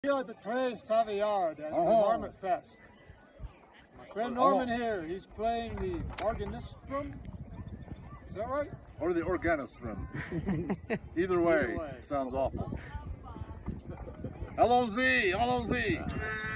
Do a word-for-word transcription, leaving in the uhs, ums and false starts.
Here at the Très at the Oh. Marmot Fest. My friend Norman here, he's playing the Organistrum. Is that right? Or the Organistrum. Either way, Either way. sounds awful. Allons-y, allons-y.